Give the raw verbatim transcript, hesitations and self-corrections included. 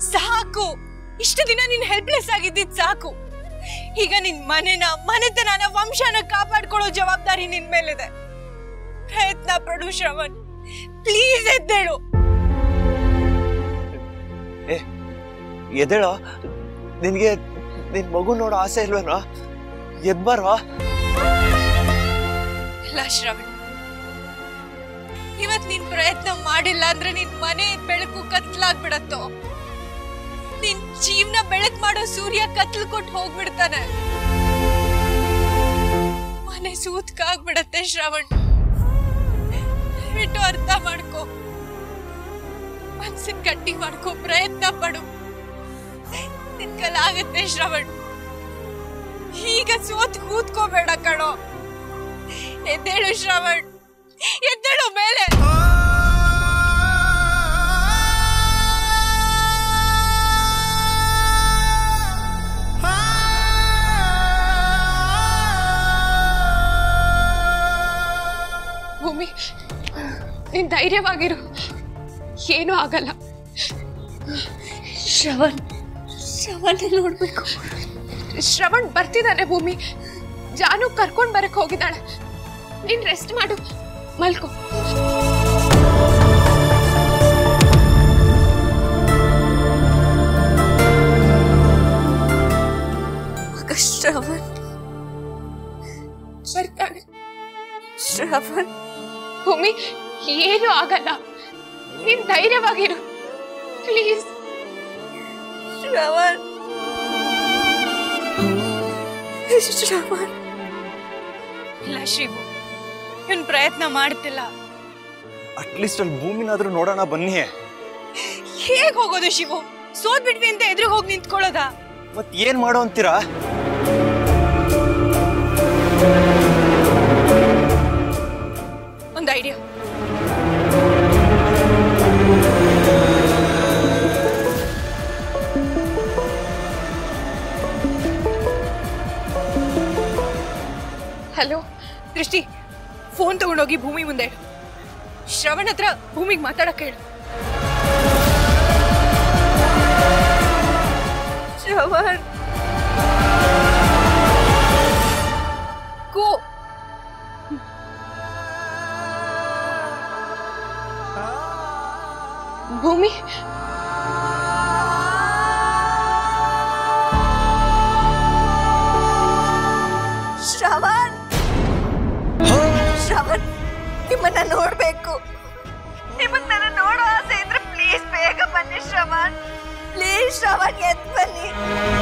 ಸಾಕು. ಇಷ್ಟು ದಿನ ನೀನ್ ಹೆಲ್ಪ್ಲೆಸ್ ಆಗಿದ್ದಿದ್ ಸಾಕು. ಈಗ ನಿನ್ ಮನೆನ ಮನೆತನನ ವಂಶನ ಕಾಪಾಡ್ಕೊಳ್ಳೋ ಜವಾಬ್ದಾರಿ ನಿನ್ ಮೇಲಿದೆ. ಪ್ರಯತ್ನ ಪಡು ಶ್ರವಣ್, ಪ್ಲೀಸ್ ಎದ್ದೇಳು. ಏ ಎದ್ದೇಳ, ನಿನ್ಗೆ ನಿನ್ ಮಗು ನೋಡೋ ಆಸೆ ಇಲ್ವೇನೋ? ಎದ್ಬಾರ. ಇಲ್ಲ ಶ್ರವಣ್, ಇವತ್ ನೀನ್ ಪ್ರಯತ್ನ ಮಾಡಿಲ್ಲ ಅಂದ್ರೆ ನಿನ್ ಮನೆ ಬೆಳಕು ಕತ್ಲಾಗ್ಬಿಡತ್ತೋ. ನಿನ್ ಜೀವನ ಬೆಳಕ್ ಮಾಡೋ ಸೂರ್ಯ ಕತ್ಲು ಕೊಟ್ಟು ಹೋಗ್ಬಿಡ್ತಾನೆ. ಮನೆ ಸೂತ್ಕಾಗ್ಬಿಡತ್ತೆ ಶ್ರವಣ್. ದಯವಿಟ್ಟು ಅರ್ಥ ಮಾಡ್ಕೋ, ಮನ್ಸಿನ ಗಟ್ಟಿ ಮಾಡ್ಕೋ, ಪ್ರಯತ್ನ ಪಡು. ನಿನ್ ಕಲಾಗತ್ತೆ ಶ್ರವಣ್. ಈಗ ಸೋತ್ ಕೂತ್ಕೋಬೇಡ ಕಣೋ. ಎದ್ದೇಳು ಶ್ರವಣ್, ಎದ್ದೇಳು ಮೇಲೆ. ಭೂಮಿ, ನೀನ್ ಧೈರ್ಯವಾಗಿರು, ಏನೂ ಆಗಲ್ಲ. ಶ್ರವಣ್ ಶ್ರವಣ್ ನೋಡ್ಬೇಕು. ಶ್ರವಣ್ ಬರ್ತಿದ್ದಾನೆ ಭೂಮಿ. ಜಾನು ಕರ್ಕೊಂಡ್ ಬರಕ್ ಹೋಗಿದ್ದಾಳೆ. ನೀನ್ ರೆಸ್ಟ್ ಮಾಡು, ಮಲ್ಕೋ. ಶ್ರವಣ್ ಬರ್ತಾನೆ. ಶ್ರವಣ್. ಭೂಮಿ, ಏನೂ ಆಗಲ್ಲ, ನೀನ್ ಧೈರ್ಯವಾಗಿರು ಪ್ಲೀಸ್. ಶ್ರವಣ್ ಶ್ರವಣ್. ಇಲ್ಲ ಶಿವು, ಇವನ್ ಪ್ರಯತ್ನ ಮಾಡ್ತಿಲ್ಲ. ಅಟ್ಲೀಸ್ಟ್ ಅಲ್ಲಿ ಭೂಮಿನಾದ್ರೂ ನೋಡೋಣ ಬನ್ನಿ. ಹೇಗ್ ಹೋಗೋದು ಶಿವು? ಸೋತ್ ಬಿಟ್ವಿ ಅಂತ ಎದುರು ಹೋಗಿ ನಿಂತ್ಕೊಳ್ಳೋದ? ಮತ್ ಏನ್ ಮಾಡೋ ಅಂತೀರಾ? ಒಂದು ಐಡಿಯಾ. ಹಲೋ ದೃಷ್ಟಿ, ಫೋನ್ ತಗೊಂಡೋಗಿ ಭೂಮಿ ಮುಂದೆ ಇಡು. ಶ್ರವಣ್ ಹತ್ರ ಭೂಮಿಗೆ ಮಾತಾಡಕ್ ಹೇಳು. ಶ್ರವಣ್ ಗೋ. ಭೂಮಿ, ಶ್ರವಣ್ ಶ್ರವಣ್, ನಿಮ್ಮನ್ನ ನೋಡ್ಬೇಕು. ನಿಮ್ಮನ್ನ ನನ್ನ ನೋಡೋ ಆಸೆ ಇದ್ರೆ ಪ್ಲೀಸ್ ಬೇಗ ಬನ್ನಿ ಶ್ರವಣ್. ಪ್ಲೀಸ್ ಶ್ರವಣ್, ಎದ್ದು ಬನ್ನಿ.